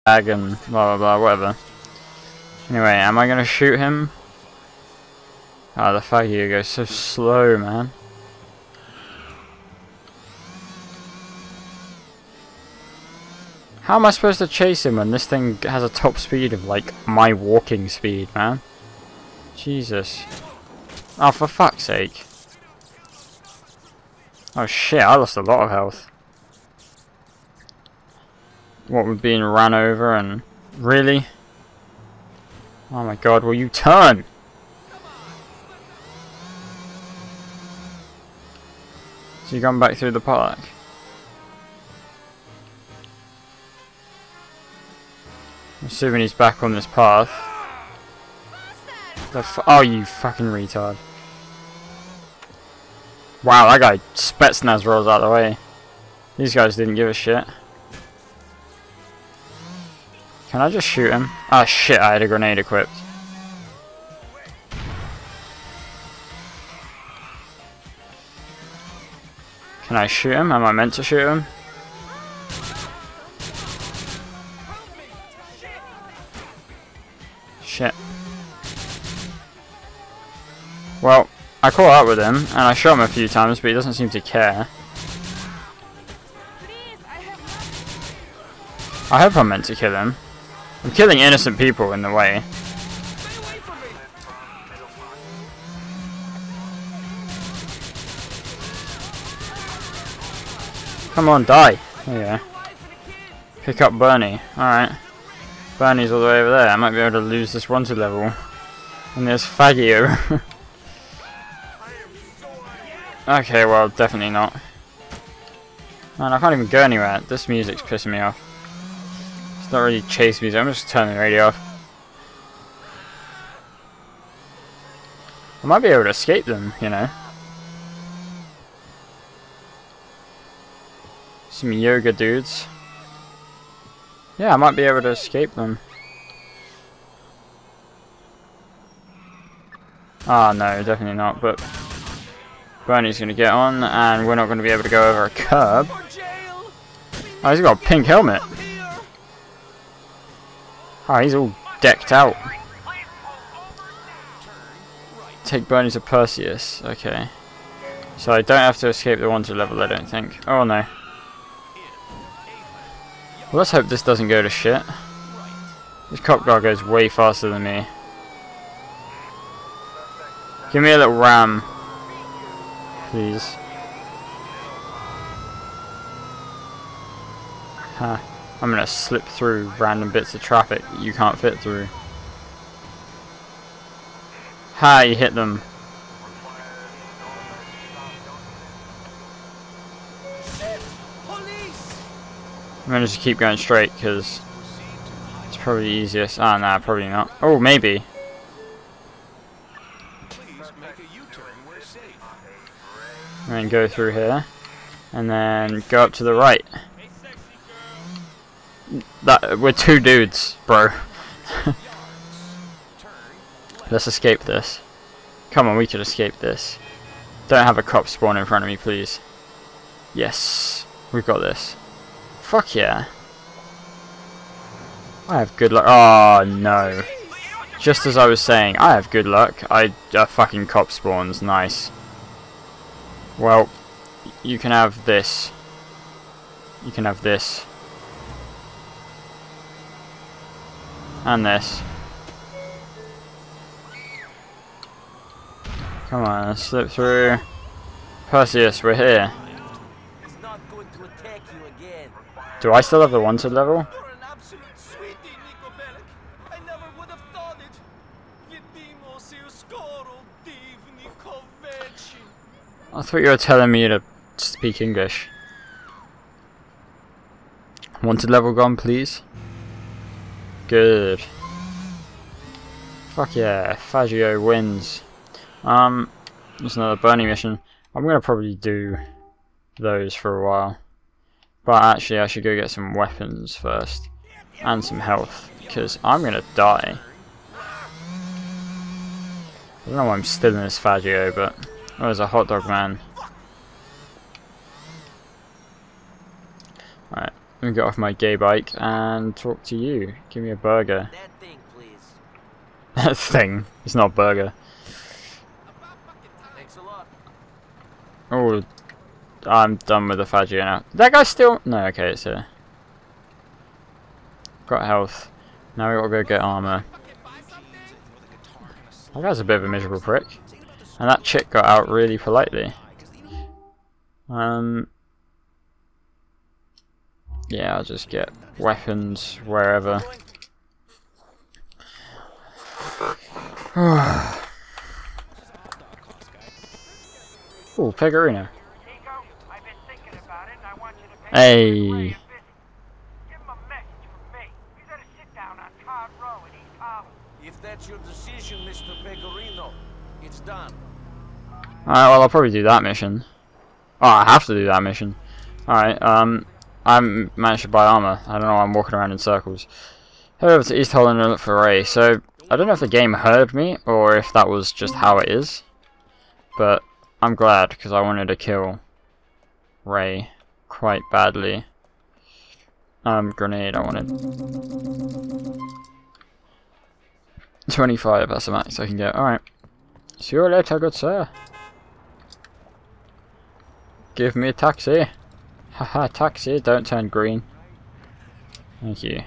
bag and blah blah blah, whatever. Anyway, am I gonna shoot him? Ah, the Faggio goes so slow, man. How am I supposed to chase him when this thing has a top speed of like my walking speed, man? Jesus. Oh, for fuck's sake. Oh shit, I lost a lot of health. What with being ran over and... Really? Oh my god, will you turn? So you gone back through the park? I'm assuming he's back on this path. Oh, you fucking retard. Wow, that guy Spetsnaz rolls out of the way. These guys didn't give a shit. Can I just shoot him? Ah, shit, I had a grenade equipped. Can I shoot him? Am I meant to shoot him? Shit. Well, I caught up with him, and I shot him a few times, but he doesn't seem to care. I hope I'm meant to kill him. I'm killing innocent people in the way. Come on, die. There you go. Pick up Bernie. Alright. Bernie's all the way over there. I might be able to lose this wanted level. And there's Faggio. Okay, well, definitely not. Man, I can't even go anywhere. This music's pissing me off. It's not really chase music. I'm just turning the radio off. I might be able to escape them, you know. Some yoga dudes. Yeah, I might be able to escape them. Ah, no, definitely not, but Bernie's going to get on, and we're not going to be able to go over a curb. Oh, he's got a pink helmet. Oh, he's all decked out. Take Bernie to Perseus. Okay. So I don't have to escape the wanted level, I don't think. Oh, no. Well, let's hope this doesn't go to shit. This cop guy goes way faster than me. Give me a little ram, please. Huh. I'm gonna slip through random bits of traffic you can't fit through. Ha, you hit them. I'm gonna just keep going straight because it's probably the easiest. Ah, nah, probably not. Oh, maybe. And then go through here, and then go up to the right. We're two dudes, bro. Let's escape this. Come on, we could escape this. Don't have a cop spawn in front of me, please. Yes, we've got this. Fuck yeah. I have good luck. Oh no. Just as I was saying, I have good luck. A fucking cop spawns. Nice. Well, you can have this. You can have this. And this. Come on, let's slip through. Perseus, we're here. Do I still have the wanted level? I thought you were telling me to speak English. Wanted level gone, please. Good. Fuck yeah, Faggio wins. There's another burning mission. I'm gonna probably do those for a while. But actually I should go get some weapons first. And some health. Because I'm gonna die. I don't know why I'm still in this Faggio, but... Oh, there's a hot dog man. Alright, let me get off my gay bike and talk to you. Give me a burger. That thing, please. That thing. It's not a burger. Thanks a lot. Oh, I'm done with the Faggio now. That guy's still... No, okay, it's here. Got health. Now we gotta go get armor. That guy's a bit of a miserable prick. And that chick got out really politely. Yeah, I'll just get weapons wherever. Ooh, Pecorino. Hey. If that's your decision, Mr. Pecorino, it's done. Alright, well, I'll probably do that mission. Oh, I have to do that mission. Alright, I managed to buy armor. I don't know why I'm walking around in circles. Head over to East Holland and look for Ray. So, I don't know if the game heard me, or if that was just how it is. But, I'm glad, because I wanted to kill Ray quite badly. Grenade I wanted. 25, that's the max I can get. Alright. See you later, good sir. Give me a taxi. Haha, taxi, don't turn green. Thank you.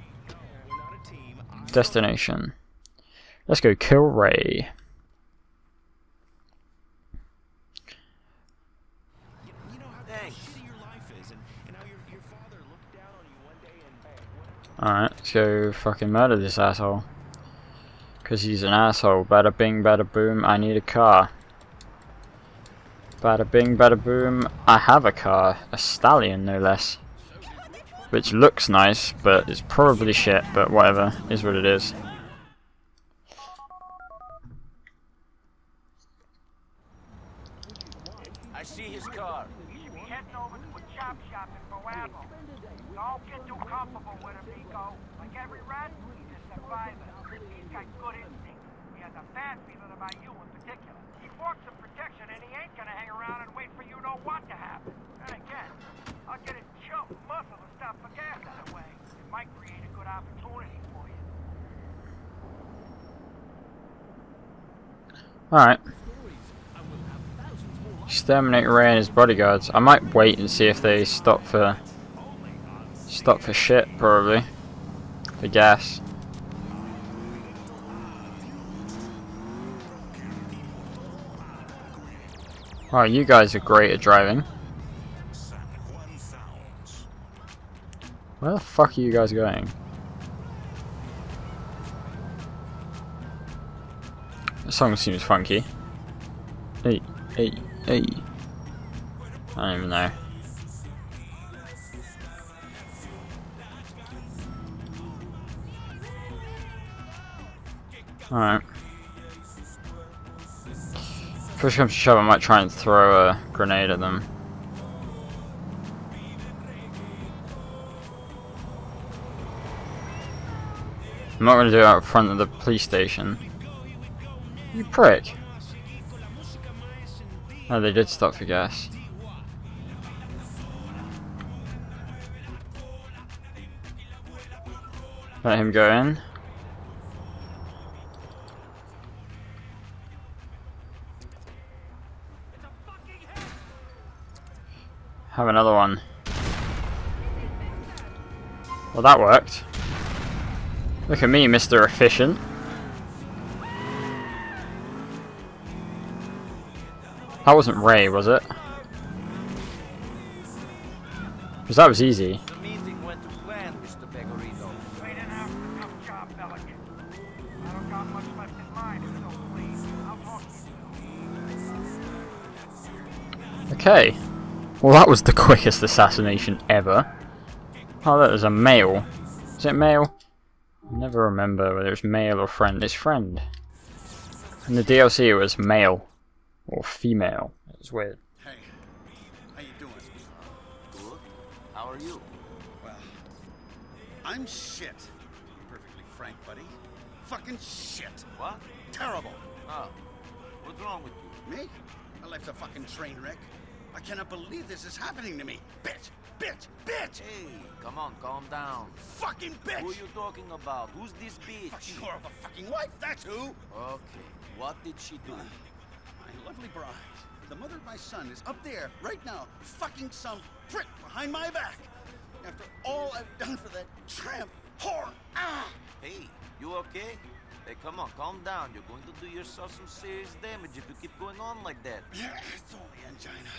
Destination. Let's go kill Ray. Alright, let's go fucking murder this asshole. Because he's an asshole. Bada bing, bada boom, I need a car. Bada bing, bada boom, I have a car. A stallion, no less. Which looks nice, but it's probably shit, but whatever. Is what it is. I see his car. You should be heading over to a chop shop in Boabo. Don't get too comfortable with him, Nico. Like every rat, he's a survivor. He's got good instincts. He has a bad feeling about you in particular. He wants some protection, and he ain't gonna hang around and wait for you know what to happen. And again, I'll get his choke muscle and stop for gas that way. It might create a good opportunity for you. Alright. Exterminate Ray and his bodyguards. I might wait and see if they stop for shit, probably. For gas. Oh, you guys are great at driving. Where the fuck are you guys going? The song seems funky. Hey, hey, hey. I don't even know. Alright. Push comes to shove, I might try and throw a grenade at them. I'm not going to do it out front of the police station. You prick. Oh, they did stop for gas. Let him go in. Have another one. Well, that worked. Look at me, Mr. Efficient. That wasn't Ray, was it? Because that was easy. The meeting went to plan, Mr. Pecorino. Wait an hour for a tough job, Pelican. I don't got much left in mind, so please, I'll talk to you. Okay. Well, that was the quickest assassination ever. Oh, look, there's a male. Is it male? I never remember whether it's male or friend. It's friend. In the DLC it was male. Or female. It was weird. Hey, how you doing? Good. How are you? Well, I'm shit. To be perfectly frank, buddy. Fucking shit. What? Terrible. Oh. What's wrong with you? Me? My life's a fucking train wreck. I cannot believe this is happening to me. Bitch! Bitch! Bitch! Hey, come on, calm down. Fucking bitch! Who are you talking about? Who's this bitch? Fucking whore of a fucking wife, that's who! Okay, what did she do? My lovely bride, the mother of my son, is up there right now, fucking some prick behind my back. After all I've done for that tramp whore. Ah! Hey, you okay? Hey, come on, calm down. You're going to do yourself some serious damage if you keep going on like that. Yeah, it's only angina.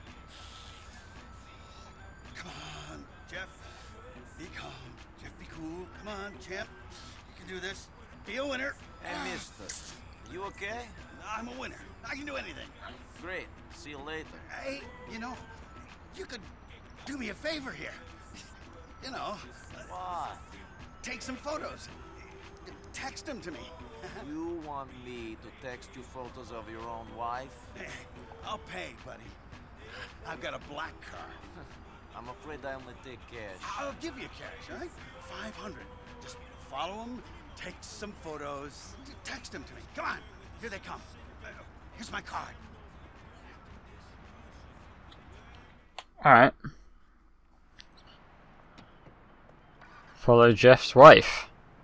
Come on, Jeff. Be calm. Jeff, be cool. Come on, champ. You can do this. Be a winner. Hey, mister. You okay? I'm a winner. I can do anything. Great. See you later. Hey, you know, you could do me a favor here. You know, What? take some photos. Text them to me. You want me to text you photos of your own wife? I'll pay, buddy. I've got a black car. I'm afraid I only take cash. I'll give you cash, all right? 500. Just follow them, take some photos, text them to me. Come on, here they come. Here's my card. Alright. Follow Jeff's wife.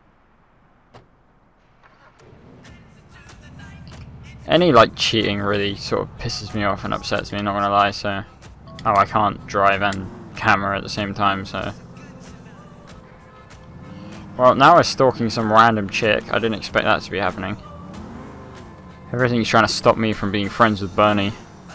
Any like cheating really sort of pisses me off and upsets me, not gonna lie, so... Oh, I can't drive and camera at the same time, so... Well, now we're stalking some random chick. I didn't expect that to be happening. Everything's trying to stop me from being friends with Bernie.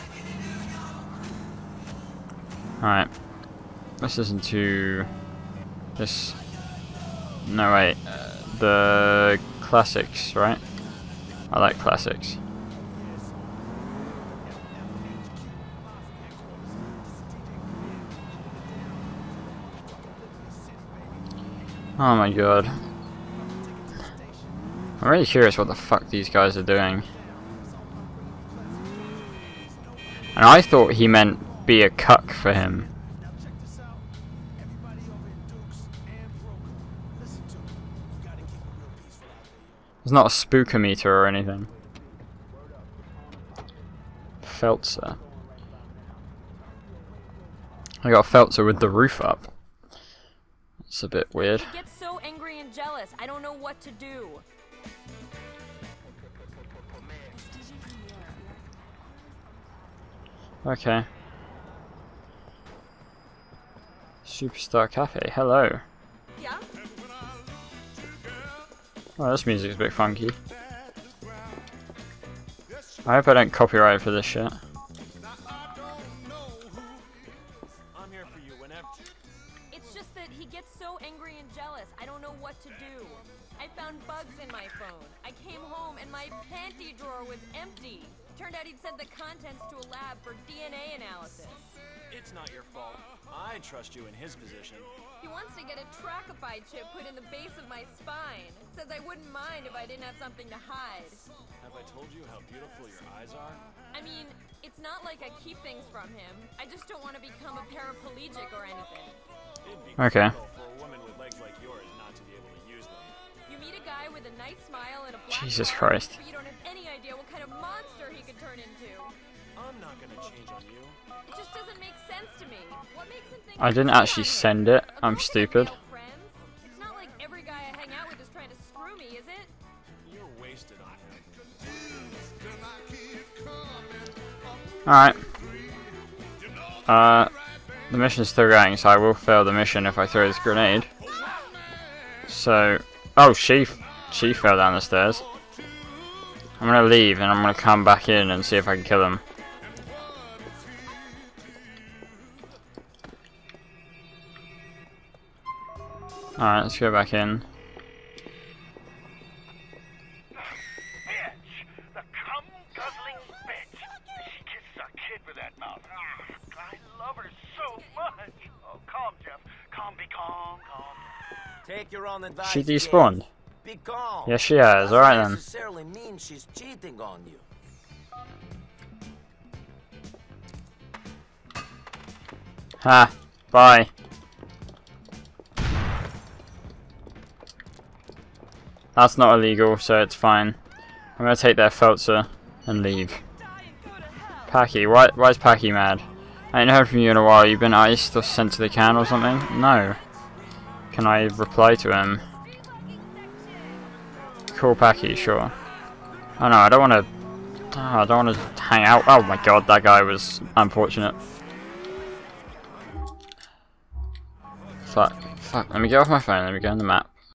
Alright. Let's listen to... this... No, wait. The classics, right? I like classics. Oh my god. I'm really curious what the fuck these guys are doing. And I thought he meant be a cuck for him. It's not a spookometer or anything. Feltzer. I got a Feltzer with the roof up. It's a bit weird. He gets so angry and jealous. I don't know what to do. Okay. Superstar Cafe. Hello. Yeah? Oh, this music's a bit funky. I hope I don't copyright for this shit. I'm here for you whenever. It's just that he gets so angry and jealous. I don't know what to do. I found bugs in my phone. I came home and my panty drawer was empty. Turned out he'd sent the contents to a lab for DNA analysis. It's not your fault. I trust you in his position. He wants to get a Tracopide chip put in the base of my spine. Says I wouldn't mind if I didn't have something to hide. Have I told you how beautiful your eyes are? I mean, it's not like I keep things from him. I just don't want to become a paraplegic or anything. It'd be Okay. difficult for a woman with legs like yours not to be able to use them. You meet a guy with a nice smile and a black Jesus car, Christ. but you don't have any idea what kind of monster he could turn into. I'm not gonna change on you. It just doesn't make sense to me. What makes him think I didn't actually send it. I'm stupid. It's not like every guy I hang out with is trying to screw me, is it? You're wasted on him. Alright. The mission's still going, so I will fail the mission if I throw this grenade. So... Oh, she fell down the stairs. I'm gonna leave and I'm gonna come back in and see if I can kill him. Alright, let's go back in. Bitch! The cum-guzzling bitch! She kisses a kid with that mouth. I love her so much! Oh, calm, Jeff. Calm, be calm, calm. Take your own advice. She despawned. Be calm. Yes, she has. Alright then. Doesn't necessarily mean she's cheating on you. Ha! Bye. That's not illegal, so it's fine. I'm gonna take their Feltzer and leave. Packy, why is Packy mad? I ain't heard from you in a while. You been iced or sent to the can or something? No. Can I reply to him? Cool Packy, sure. Oh no, I don't want to. Oh, I don't want to hang out. Oh my god, that guy was unfortunate. Fuck. Let me get off my phone. Let me go on the map.